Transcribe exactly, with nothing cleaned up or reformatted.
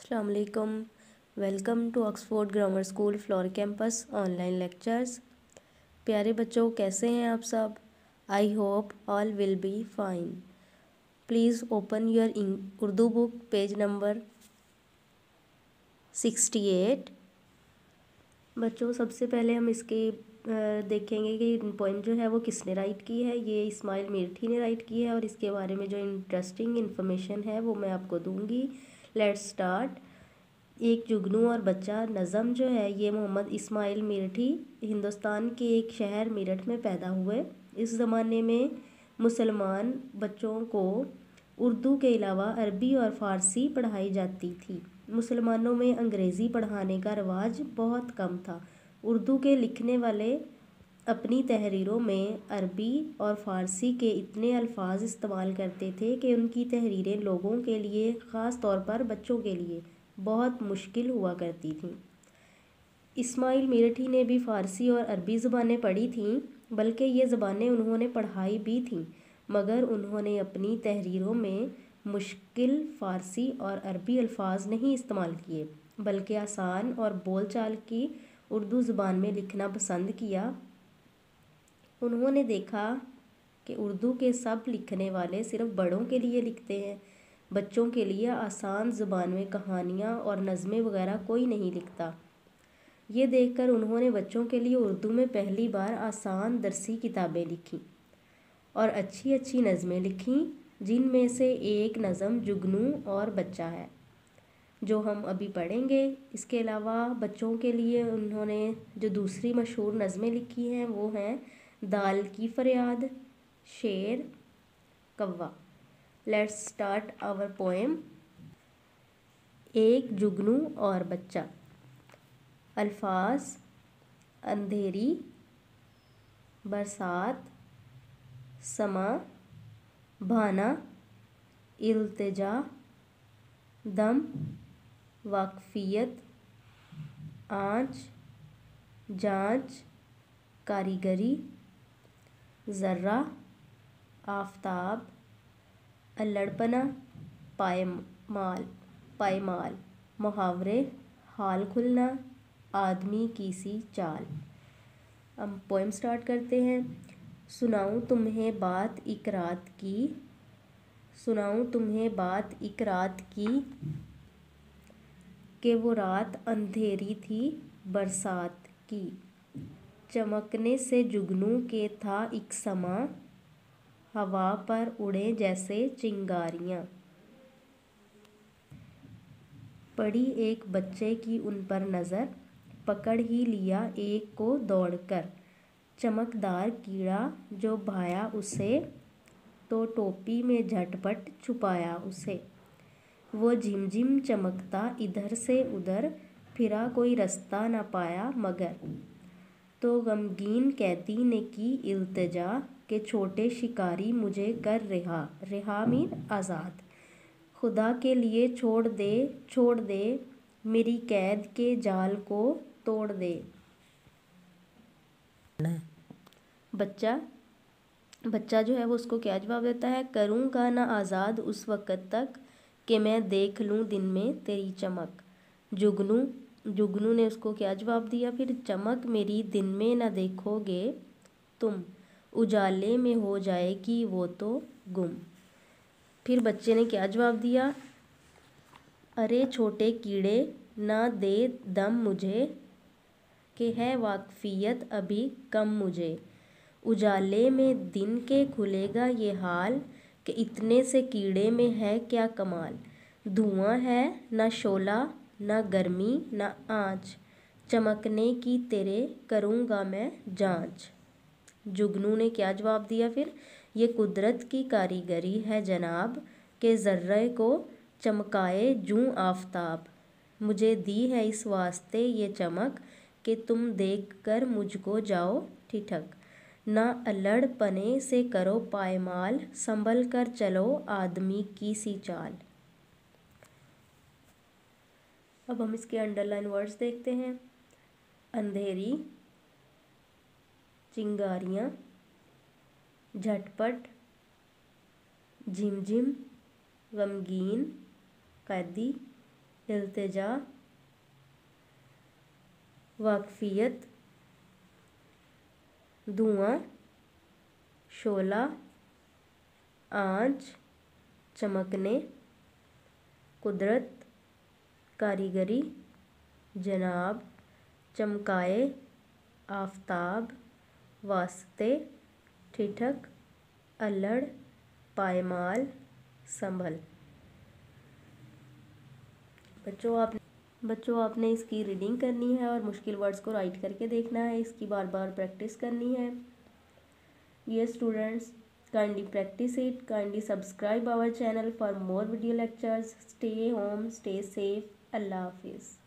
अस्सलाम वालेकुम। Welcome to Oxford grammar school floor campus online lectures. प्यारे बच्चों, कैसे हैं आप सब? I hope all will be fine. Please open your Urdu book, page number sixty eight. बच्चों, सबसे पहले हम इसके देखेंगे कि पोइम जो है वो किसने राइट की है। ये इस्माइल मीरठी ने राइट की है और इसके बारे में जो इंटरेस्टिंग इन्फॉर्मेशन है वो मैं आपको दूंगी। Let's start. एक जुगनू और बच्चा नज़म जो है ये मोहम्मद इस्माइल मीरठी हिंदुस्तान के एक शहर मेरठ में पैदा हुए। इस ज़माने में मुसलमान बच्चों को उर्दू के अलावा अरबी और फ़ारसी पढ़ाई जाती थी। मुसलमानों में अंग्रेज़ी पढ़ाने का रवाज बहुत कम था। उर्दू के लिखने वाले अपनी तहरीरों में अरबी और फ़ारसी के इतने अल्फाज इस्तेमाल करते थे कि उनकी तहरीरें लोगों के लिए, ख़ास तौर पर बच्चों के लिए, बहुत मुश्किल हुआ करती थीं। इस्माइल मीरठी ने भी फ़ारसी और अरबी ज़बानें पढ़ी थीं, बल्कि ये ज़बानें उन्होंने पढ़ाई भी थीं, मगर उन्होंने अपनी तहरीरों में मुश्किल फ़ारसी और अरबी अल्फाज नहीं इस्तेमाल किए, बल्कि आसान और बोलचाल की उर्दू ज़बान में लिखना पसंद किया। उन्होंने देखा कि उर्दू के सब लिखने वाले सिर्फ़ बड़ों के लिए लिखते हैं, बच्चों के लिए आसान ज़ुबान में कहानियाँ और नज़में वगैरह कोई नहीं लिखता। ये देखकर उन्होंने बच्चों के लिए उर्दू में पहली बार आसान दरसी किताबें लिखीं और अच्छी अच्छी नज़में लिखीं, जिनमें से एक नज़म जुगनू और बच्चा है, जो हम अभी पढ़ेंगे। इसके अलावा बच्चों के लिए उन्होंने जो दूसरी मशहूर नज़में लिखी हैं वो हैं दाल की फरियाद, शेर, कौवा। Let's start our poem. एक जुगनू और बच्चा। अल्फाज: अंधेरी, बरसात, समा, भाना, इल्तिजा, दम, वाकफियत, आँच, जाँच, कारीगरी, ज़र्रा, आफताब, अल्लड़पना, पायमाल पायमाल, मुहावरे, हाल खुलना, आदमी की सी चाल। हम पोएम स्टार्ट करते हैं। सुनाऊं तुम्हें बात एक रात की, सुनाऊं तुम्हें बात एक रात की, कि वो रात अंधेरी थी बरसात की। चमकने से जुगनू के था एक समा, हवा पर उड़े जैसे चिंगारियाँ। पड़ी एक बच्चे की उन पर नज़र, पकड़ ही लिया एक को दौड़कर। चमकदार कीड़ा जो भाया उसे, तो टोपी में झटपट छुपाया उसे। वो झिमझिम चमकता इधर से उधर, फिरा कोई रास्ता न पाया मगर। तो गमगीन कैदी ने की इल्तिजा, के छोटे शिकारी मुझे कर रिहा। रिहा मीन आज़ाद। खुदा के लिए छोड़ दे, छोड़ दे, मेरी कैद के जाल को तोड़ दे। बच्चा बच्चा जो है वो उसको क्या जवाब देता है? करूँगा ना आज़ाद उस वक़्त तक कि मैं देख लूँ दिन में तेरी चमक। जुगनू जुगनू ने उसको क्या जवाब दिया फिर? चमक मेरी दिन में ना देखोगे तुम, उजाले में हो जाएगी वो तो गुम। फिर बच्चे ने क्या जवाब दिया? अरे छोटे कीड़े ना दे दम मुझे, कि है वाकफियत अभी कम मुझे। उजाले में दिन के खुलेगा ये हाल, कि इतने से कीड़े में है क्या कमाल। धुआं है ना शोला, ना गर्मी ना आँच, चमकने की तेरे करूँगा मैं जांच। जुगनू ने क्या जवाब दिया फिर? ये कुदरत की कारीगरी है जनाब, के ज़र्रे को चमकाए जूं आफताब। मुझे दी है इस वास्ते ये चमक, कि तुम देख कर मुझको जाओ ठिठक। ना अल्लड़ पने से करो पायमाल, संभल कर चलो आदमी की सी चाल। अब हम इसके अंडरलाइन वर्ड्स देखते हैं। अंधेरी, चिंगारियाँ, झटपट, झिमझिम, गमगीन, कैदी, इल्तिजा, वाकफियत, धुआं, शोला, आंच, चमकने, कुदरत, कारीगरी, जनाब, चमकाए, आफताब, वास्ते, ठिठक, अल्लड़, पायमाल, संभल। बच्चों आप बच्चों आपने इसकी रीडिंग करनी है और मुश्किल वर्ड्स को राइट करके देखना है, इसकी बार बार प्रैक्टिस करनी है। ये students, kindly practice it, kindly subscribe our channel for more video lectures. Stay home, stay safe. Allah Hafiz.